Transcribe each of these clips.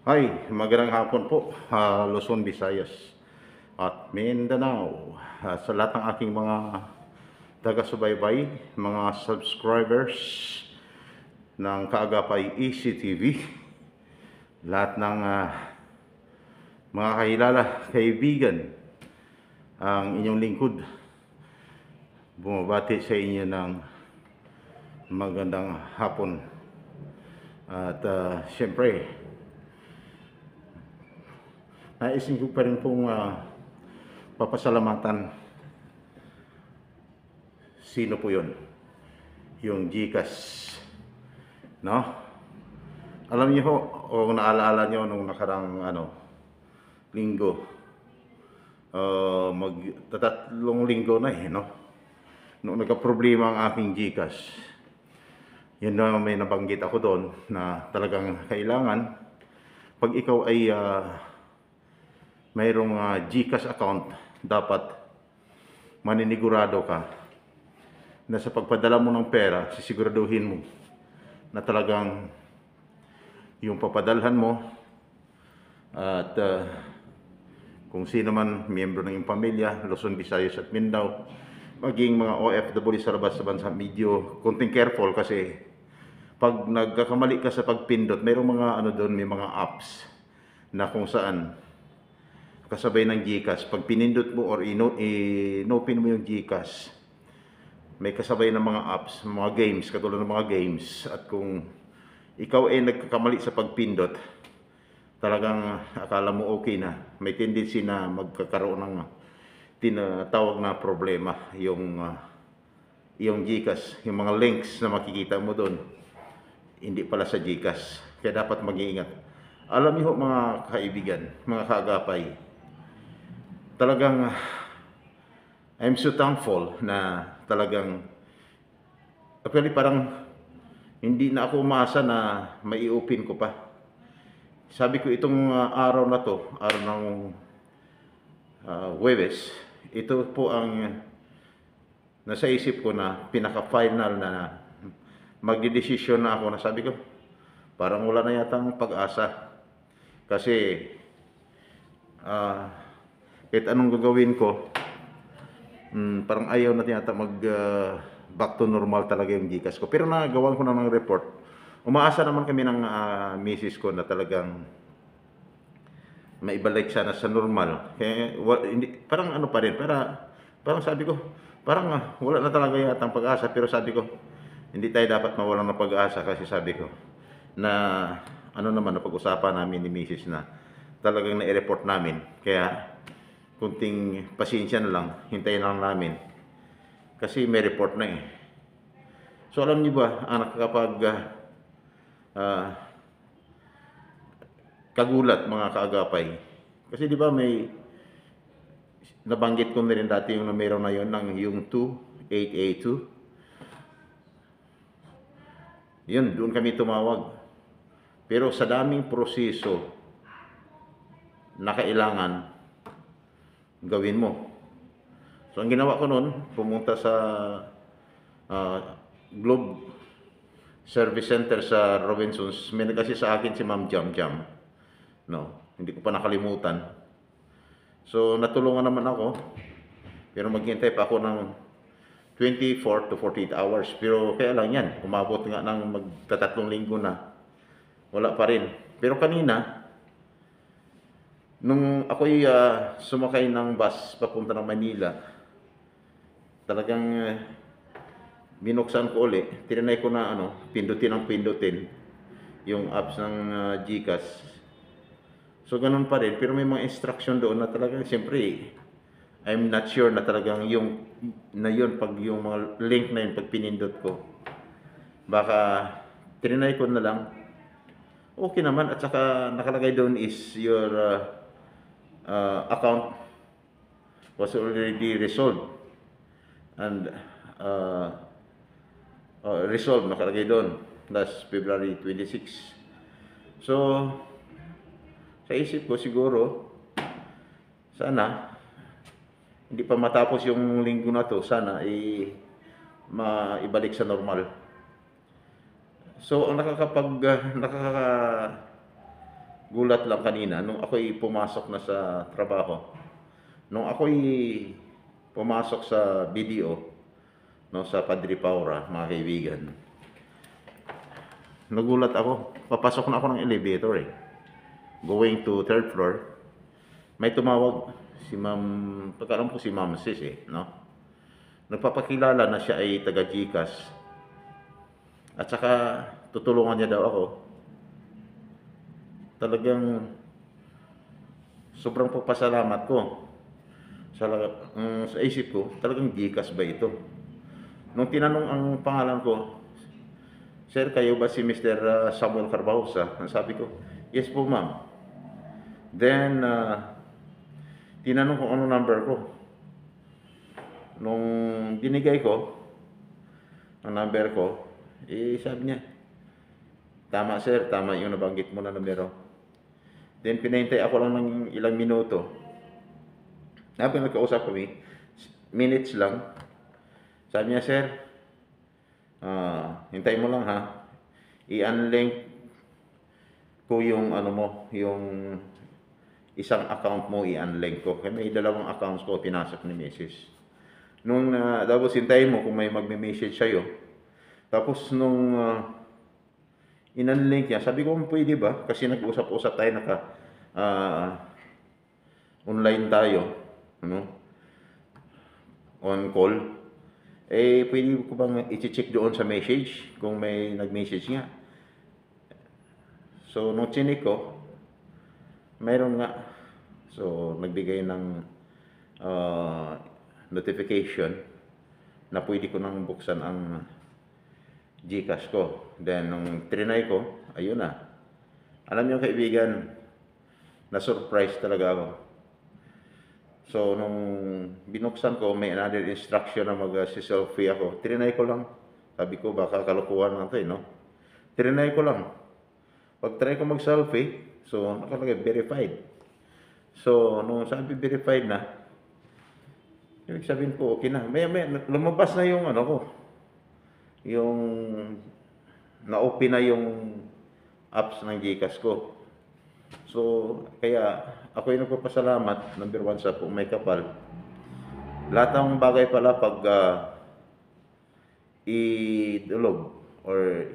Ay, magandang hapon po, Luzon, Visayas at Mindanao. Sa lahat ng aking mga taga-subaybay, mga subscribers ng Kaagapay ECTV, lahat ng mga kahilala, kaibigan, ang inyong lingkod, bumabati sa inyo ng magandang hapon. At siyempre, naisin ko pa rin pong papasalamatan. Sino po yun? Yung GCash, no? Alam niyo ho, o naaalala niyo nung nakarang linggo, magtatatlong linggo na no? Nung nagka-problema ang aking GCash, yun na may nabanggit ako doon na talagang kailangan pag ikaw ay mayroong GCash account, dapat maninigurado ka na sa pagpadala mo ng pera, sisiguraduhin mo na talagang yung papadalhan mo at kung sino man miyembro ng iyong pamilya, Luzon, Visayas at Mindanao, maging mga OFW sa labas sa bansa, medyo konting careful kasi pag nagkakamali ka sa pagpindot, mayroong mga doon, may mga apps na kung saan kasabay ng GCash, pag pinindot mo or inopin mo yung GCash, may kasabay ng mga apps, mga games, katulad ng mga games. At kung ikaw ay nagkakamali sa pagpindot, talagang akala mo okay na, may tendency na magkakaroon ng tinatawag na problema yung GCash, yung mga links na makikita mo doon, hindi pala sa GCash. Kaya dapat mag-iingat. Alam niyo mga kaibigan, mga kaagapay, talagang I'm so thankful na talagang actually parang hindi na ako umasa na mai-open ko pa. Sabi ko itong araw na to, araw ng Huwebes, ito po ang nasa isip ko na pinaka-final na magdidesisyon na ako, na sabi ko parang wala na yatang pag-asa kasi kahit anong gagawin ko, parang ayaw na yata back to normal talaga yung GCash ko. Pero nagawan ko na ng report. Umaasa naman kami ng misis ko na talagang maibalik sana sa normal. Kaya hindi, parang pa rin, parang sabi ko, parang wala na talaga yata ang pag-asa. Pero sabi ko, hindi tayo dapat mawalan ng pag-asa kasi sabi ko na naman na pag-usapan namin ni misis na talagang na-report namin. Kaya kunting pasensya na lang, hintayin lang namin kasi may report na eh. So alam niyo ba, anak, kapag kagulat mga kaagapay, kasi di ba may nabanggit ko na rin dati yung numero na yon ng yung 2882, yun, doon kami tumawag. Pero sa daming proseso na kailangan gawin mo, so ang ginawa ko noon, pumunta sa Globe Service Center sa Robinsons. May nagasi sa akin si Ma'am Jam Jam, no, hindi ko pa nakalimutan. So natulungan naman ako, pero maghintay pa ako ng 24 to 48 hours. Pero kaya lang yan, umabot nga ng magtatatlong linggo na, wala pa rin. Pero kanina nung ako'y sumakay ng bus papunta ng Manila, talagang binuksan ko ulit, tinanay ko na pindutin yung apps ng GCash. So ganun pa rin, pero may mga instruction doon na talagang siyempre I'm not sure na talagang yung pag yung mga link na yun, pag pinindot ko, baka tinanay ko na lang, okay naman. At saka nakalagay doon is your account was already resolved and resolved, nakalagay doon last February 26. So sa isip ko siguro, sana hindi pa matapos yung linggo na to, sana maibalik sa normal. So ang gulat lang kanina nung ako'y pumasok na sa trabaho. Nung ako'y pumasok sa BDO, no, sa Padre Paura, mga kaibigan, nagulat ako. Papasok na ako ng elevator eh. Going to third floor. May tumawag si Ma'am, pagkaalam ko si Ma'am Sis eh, no? Nagpapakilala na siya ay taga GCash. At saka tutulungan niya daw ako. Talagang sobrang pagpasalamat ko. Sa isip ko, talagang GCash ba ito? Nung tinanong ang pangalan ko, Sir, kayo ba si Mr. Samuel Carbausa? Ang sabi ko, yes po ma'am. Then, tinanong ko ano number ko. Nung binigay ko, ang number ko, sabi niya, tama sir, tama yung nabanggit mo na numero. Then, pinahintay ako lang ng ilang minuto. Habang nagkausap kami, minutes lang, sabi niya, sir, hintay mo lang ha. I-unlink ko yung ano mo, yung isang account mo i-unlink ko. Kaya may dalawang accounts ko pinasok ni Mrs. Nung tapos hintayin mo kung may magme-message sa'yo. Tapos nung in-unlink niya, sabi ko pwede ba? Kasi nag-usap-usap tayo, online tayo, ano? On call. Pwede ko bang i-check doon sa message kung may nag-message nga. So, nung chinik ko, mayroon nga. So, nagbigay ng notification na pwede ko nang buksan ang GCash ko. Then, nung trinay ko, ayun na. Alam niyo kaibigan, na-surprise talaga ako. So, nung binuksan ko, may another instruction na mag-selfie ako. Trinay ko lang. Sabi ko, baka kalukuhan lang ito eh, no? Trinay ko lang. Pag try ko mag-selfie, so, nakalagay, verified. So, nung sabi verified na, ibig sabihin ko, okay na. May lumabas na yung ano ko. Yung, na-open na yung apps ng GCash ko. So, kaya ako yung nagpapasalamat, number one sa Kung May Kapal. Lahat ng bagay pala pag idulog or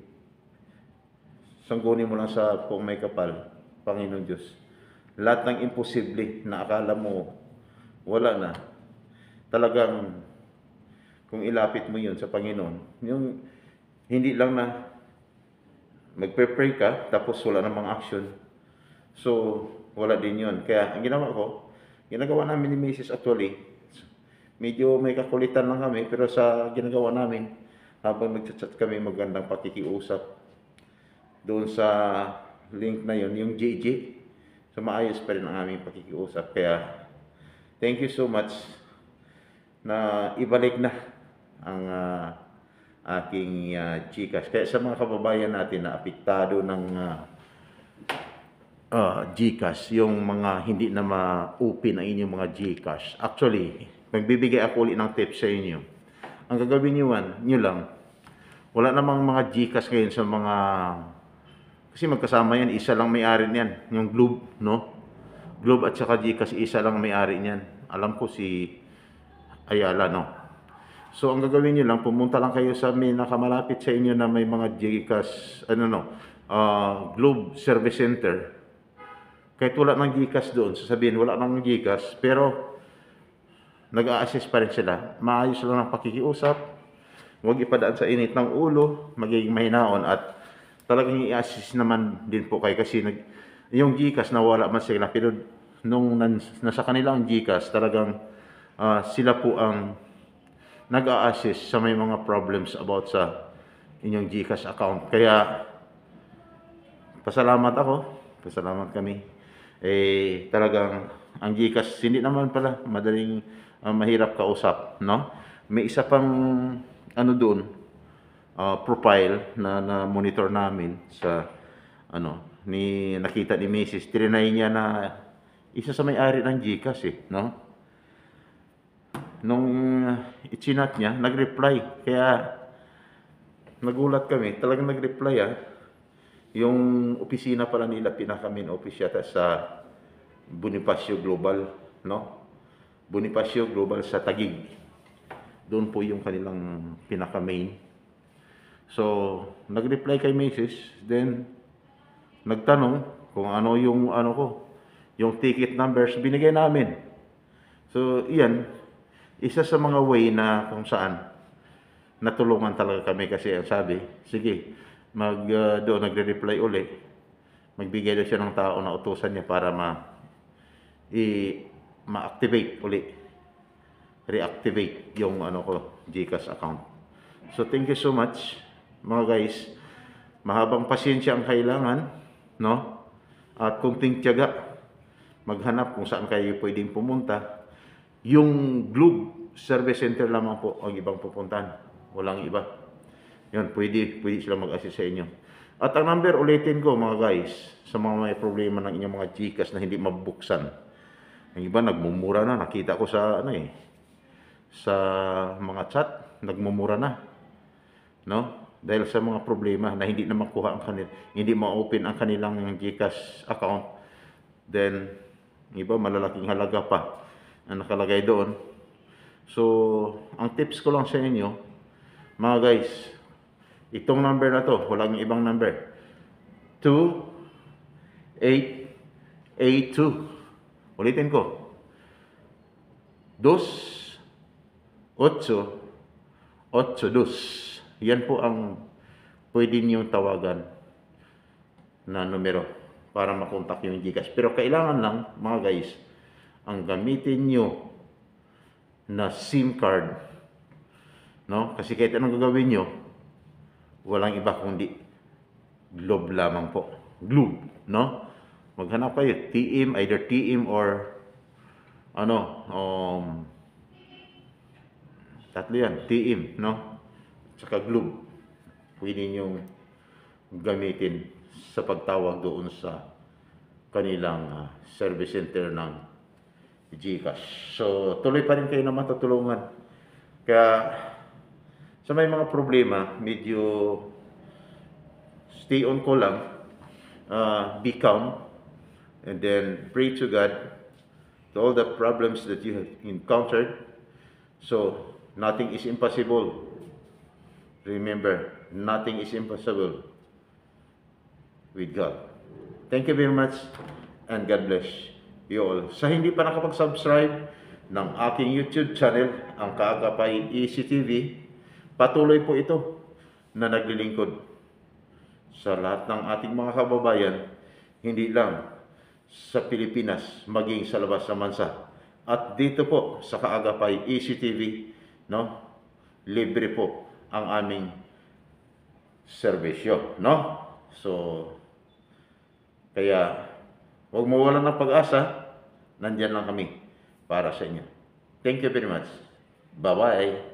sangguni mo lang sa Kung May Kapal, Panginoon Diyos. Lahat ng imposible na akala mo wala na. Talagang kung ilapit mo yun sa Panginoon, yung hindi lang na magpe-pray ka tapos wala namang action. So, wala din yun. Kaya, ang ginagawa namin ni Mrs. actually, medyo may kakulitan lang kami, pero sa ginagawa namin, habang nagchat-chat kami, magandang pakikiusap, doon sa link na yun, yung JJ, so maayos pa rin ang aming pakikiusap. Kaya, thank you so much na ibalik na ang aking GCash. Kaya sa mga kababayan natin na apektado ng GCash, yung mga hindi na ma-open ang inyong mga GCash. Actually, magbibigay ako ulit ng tips sa inyo. Ang gagawin nyo lang, wala namang mga GCash ngayon sa mga, kasi magkasama yan, isa lang may-ari niyan, yung Globe, no? Globe at saka GCash, isa lang may-ari niyan. Alam ko si Ayala, no? So, ang gagawin nyo lang, pumunta lang kayo sa may nakamalapit sa inyo na may mga GCash, Globe Service Center. Kahit wala ng GCash doon, sasabihin wala ng GCash, pero nag-a-assist pa rin sila. Maayos lang ang pakikiusap, huwag ipadaan sa init ng ulo, magiging mahinaon at talagang i-assist naman din po kayo kasi yung GCash nawala man sila, pero nung nasa kanila ang GCash, talagang sila po ang nag-a-assist sa may mga problems about sa inyong GCash account. Kaya pasalamat kami. Talagang ang GCash hindi naman pala madaling mahirap kausap, no? May isa pang doon, profile na monitor namin sa nakita ni Mrs. Trinay niya na isa sa may-ari ng GCash no? Nung i-chinat niya, nag-reply. Kaya nagulat kami, talagang nag-reply Yung opisina pala nila, pinaka-main office yata sa Bonifacio Global, no? Bonifacio Global sa Taguig. Doon po yung kanilang pinaka-main. So, nag-reply kay Mrs. Then, nagtanong kung ano yung ano ko, yung ticket numbers, binigay namin. So, iyan, isa sa mga way na kung saan natulungan talaga kami kasi ang sabi, sige, doon nagre-reply uli, magbigay daw siya ng tao na utusan niya para ma-activate uli, reactivate yung ano ko, GCash account. So thank you so much mga guys. Mahabang pasyensya ang kailangan, no? At kunting tiyaga, maghanap kung saan kayo pwedeng pumunta. Yung Globe Service Center lamang po ang ibang pupuntahan. Walang iba. Yun, pwede sila mag-assist sa inyo. At ang number, ulitin ko mga guys, sa mga may problema ng inyong mga GCash na hindi mabuksan. Ang iba, nagmumura na. Nakita ko sa, sa mga chat, nagmumura na. No? Dahil sa mga problema na hindi na makuha ang kanila, hindi ma-open ang kanilang GCash account. Then, iba, malalaking halaga pa ang nakalagay doon. So, ang tips ko lang sa inyo, mga guys, itong number na to, walang ibang number. 2882. Ulitin ko. 2882. Yan po ang pwede niyong tawagan na numero para makontak yung GCash. Pero kailangan lang, mga guys, ang gamitin niyo na SIM card, no? Kasi kahit anong gagawin nyo, walang iba kundi Globe lamang po. Globe, no? Maghanap kayo, TM, either TM or tatlo yan, TM, no? Tsaka Globe. Pwede nyo gamitin sa pagtawag doon sa kanilang service center ng GCash. So, tuloy pa rin kayo na matutulungan. Kaya, sa may mga problema, medyo stay on ko lang, be calm, and then pray to God to all the problems that you have encountered. So, nothing is impossible. Remember, nothing is impossible with God. Thank you very much, and God bless you all. Sa hindi pa nakapag-subscribe ng aking YouTube channel, ang Kaagapay ECTV, patuloy po ito na naglilingkod sa lahat ng ating mga kababayan, hindi lang sa Pilipinas, maging sa labas ng bansa. At dito po sa Kaagapay ECTV, no, libre po ang aming serbisyo, no? So, kaya huwag mawalan ng pag-asa, nandyan lang kami para sa inyo. Thank you very much. Bye-bye.